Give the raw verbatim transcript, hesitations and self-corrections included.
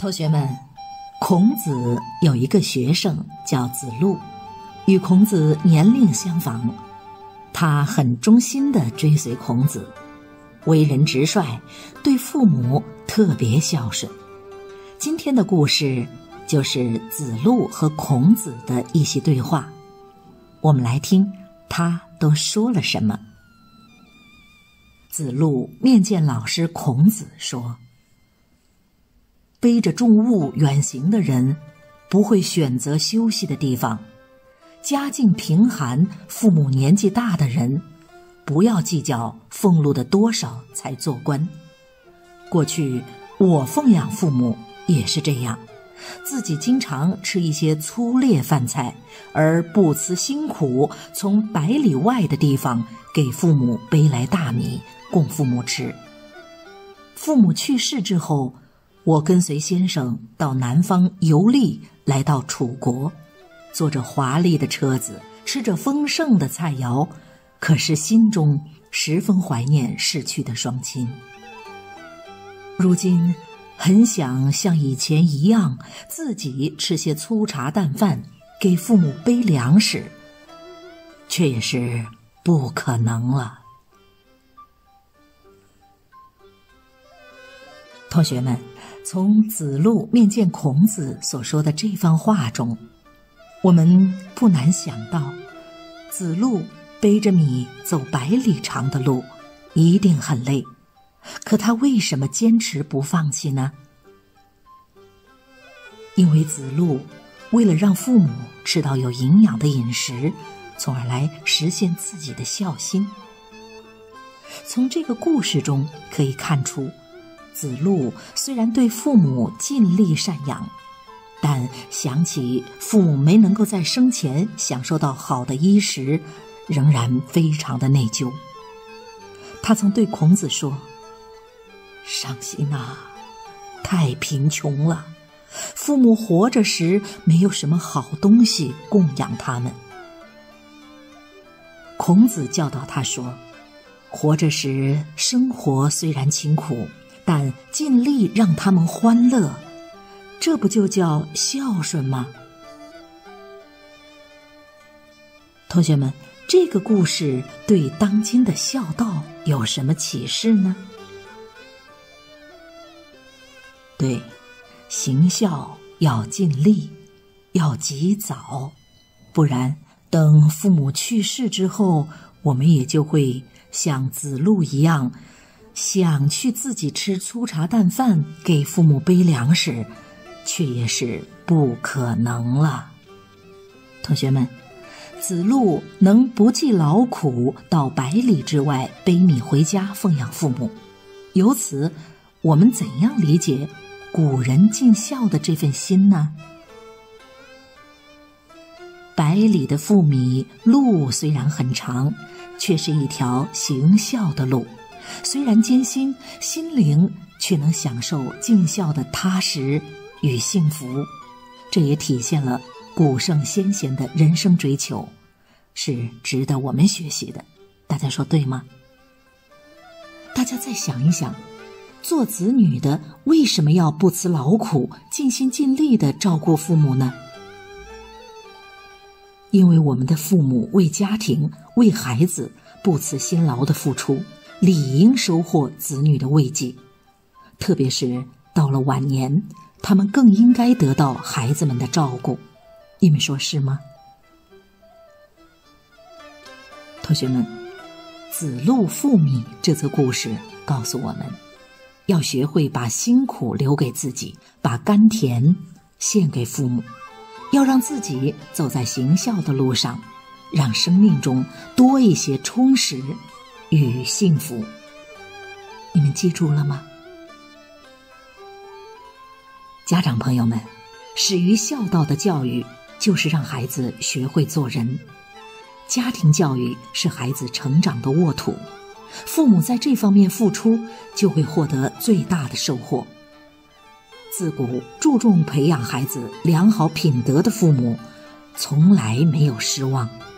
同学们，孔子有一个学生叫子路，与孔子年龄相仿，他很忠心地追随孔子，为人直率，对父母特别孝顺。今天的故事就是子路和孔子的一席对话，我们来听他都说了什么。子路面见老师孔子说，背着重物远行的人不会选择休息的地方，家境贫寒父母年纪大的人不要计较俸禄的多少才做官。过去我奉养父母也是这样，自己经常吃一些粗劣饭菜，而不辞辛苦从百里外的地方给父母背来大米供父母吃。父母去世之后，我跟随先生到南方游历，来到楚国，坐着华丽的车子，吃着丰盛的菜肴，可是心中十分怀念逝去的双亲。如今很想像以前一样，自己吃些粗茶淡饭，给父母背粮食，却也是不可能了。同学们，从子路面见孔子所说的这番话中，我们不难想到，子路背着米走百里长的路，一定很累，可他为什么坚持不放弃呢？因为子路为了让父母吃到有营养的饮食，从而来实现自己的孝心。从这个故事中可以看出，子路虽然对父母尽力赡养，但想起父母没能够在生前享受到好的衣食，仍然非常的内疚。他曾对孔子说，伤心啊，太贫穷了，父母活着时没有什么好东西供养他们。孔子教导他说，活着时生活虽然清苦，但尽力让他们欢乐，这不就叫孝顺吗？同学们，这个故事对当今的孝道有什么启示呢？对，行孝要尽力，要及早，不然等父母去世之后，我们也就会像子路一样，想去自己吃粗茶淡饭给父母背粮食，却也是不可能了。同学们，子路能不计劳苦到百里之外背米回家奉养父母，由此我们怎样理解古人尽孝的这份心呢？百里的负米路虽然很长，却是一条行孝的路，虽然艰辛，心灵却能享受尽孝的踏实与幸福。这也体现了古圣先贤的人生追求，是值得我们学习的。大家说对吗？大家再想一想，做子女的为什么要不辞劳苦，尽心尽力地照顾父母呢？因为我们的父母为家庭为孩子不辞辛劳的付出，理应收获子女的慰藉，特别是到了晚年，他们更应该得到孩子们的照顾。你们说是吗？同学们，子路负米这则故事告诉我们，要学会把辛苦留给自己，把甘甜献给父母，要让自己走在行孝的路上，让生命中多一些充实与幸福。你们记住了吗？家长朋友们，始于孝道的教育就是让孩子学会做人，家庭教育是孩子成长的沃土，父母在这方面付出，就会获得最大的收获。自古注重培养孩子良好品德的父母，从来没有失望。